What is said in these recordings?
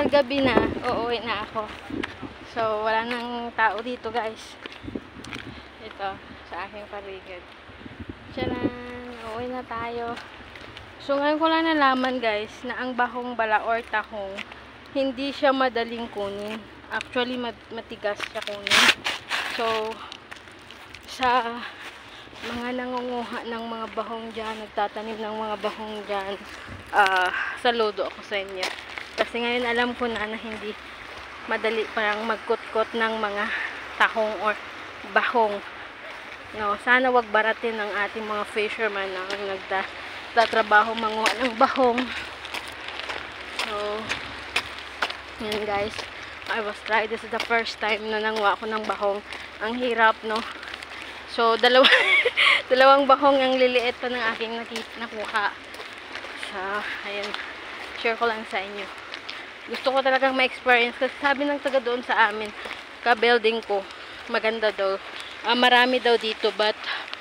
Gabi na, uuwi na ako. So, wala nang tao dito guys. Ito, sa aking paligid. Tcharan! Uuwi na tayo. So, ngayon ko lang nalaman guys, na ang bahong bala or tahong, hindi siya madaling kunin. Actually, matigas siya kunin. So, sa mga nangunguha ng mga bahong dyan, nagtatanim ng mga bahong dyan, saludo ako sa inyo. Kasi ngayon alam ko na hindi madali parang magkutkot ng mga tahong or bahong. No, sana wag baratin ng ating mga fisherman na nagtatrabaho manguha ng bahong. So, yan guys. I was try. This is the first time na nanguha ako ng bahong. Ang hirap, no? So, dalawang bahong ang liliit pa ng aking nakuha. So, ayan. Share ko lang sa inyo. Gusto ko talagang ma-experience kasi sabi ng taga doon sa amin, ka-building ko, maganda daw. Marami daw dito but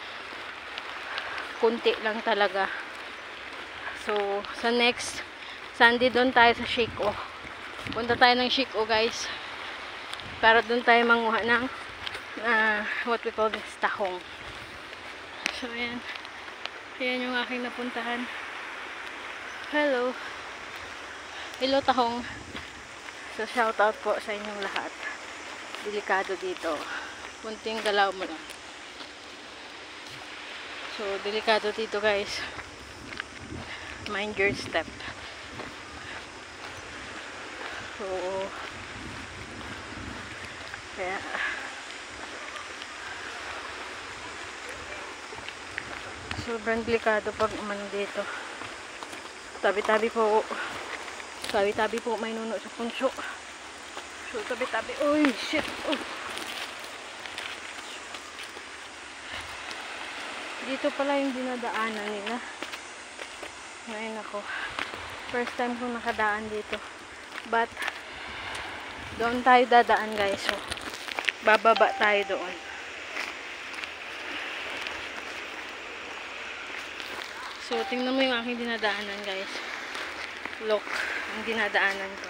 kunti lang talaga. So, sa next Sunday doon tayo sa Shiko. Punta tayo ng Shiko guys. Para doon tayo manguha ng what we call this, tahong. So, ayan. Ayan yung aking napuntahan. Hello. Hello, tahong. So, shout out po sa inyong lahat. Delikado dito. Kunting galaw mo lang. So, delikado dito guys. Mind your step. So, kaya sobrang delikado pag umano dito. Tabi-tabi po may nuno sa punso. So, tabi-tabi. Uy, shit. Oh. Dito pala yung dinadaanan nila. Ngayon ako. First time kong nakadaan dito. But, doon tayo dadaan guys. So, bababa tayo doon. So, tingnan mo yung aking dinadaanan guys. Look, ang dinadaanan ko.